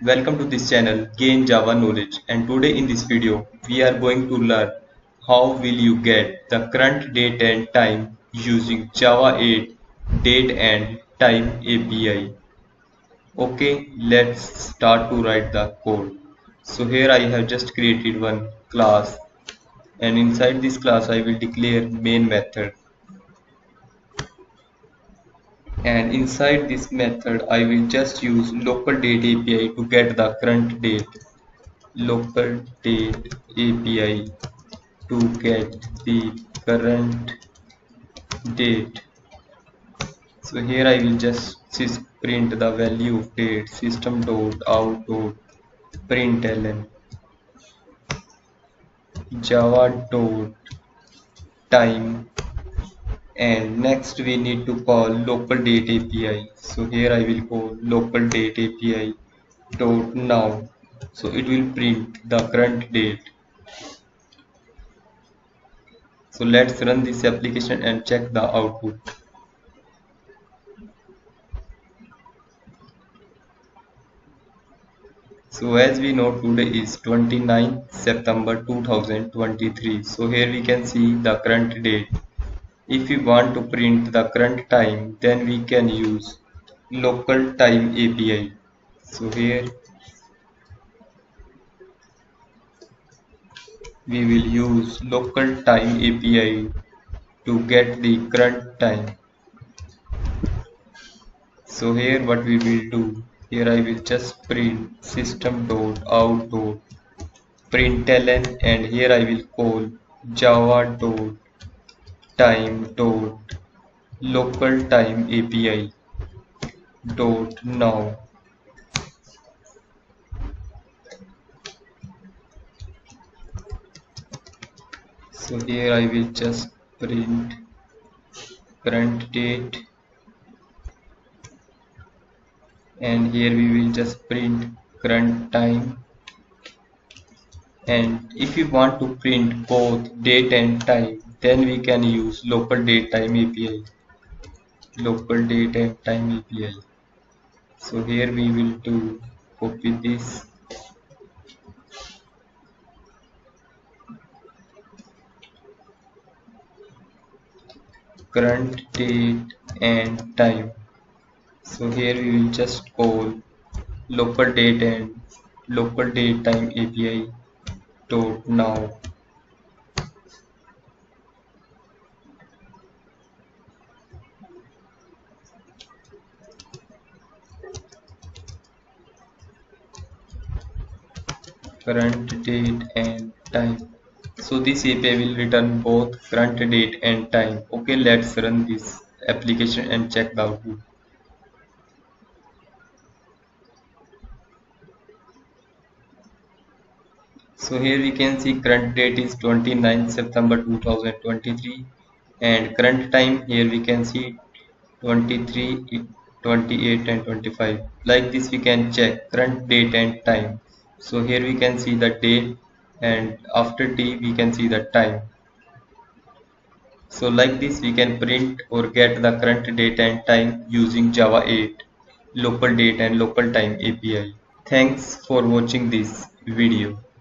Welcome to this channel Gain Java Knowledge, and today in this video we are going to learn how will you get the current date and time using Java 8 date and time API. Okay, let's start to write the code. So here I have just created one class, and inside this class I will declare main method, and inside this method I will just use local date API to get the current date. Local date API to get the current date. So here I will just print the value of date system.out.println java.time, and next we need to call local date API. So here I will call local date API dot now, so it will print the current date. So let's run this application and check the output. So as we know, today is 29th September 2023. So here we can see the current date. If we want to print the current time, then we can use local time API. So here we will use local time API to get the current time. So here what we will do, here I will just print system.out.println, and here I will call java.time.localTime API dot now. So here I will just print current date, and here we will just print current time. And if we want to print both date and time, then we can use local date time API. Local date and time API. So here we will copy this, current date and time. So here we will just call local date and local date time API dot now. Current date and time. So this API will return both current date and time. Okay, let's run this application and check the output. So here we can see current date is 29th September 2023, and current time here we can see 23, 28 and 25. Like this we can check current date and time. So here we can see the date, and after t we can see the time. So like this we can print or get the current date and time using Java 8 local date and local time API. Thanks for watching this video.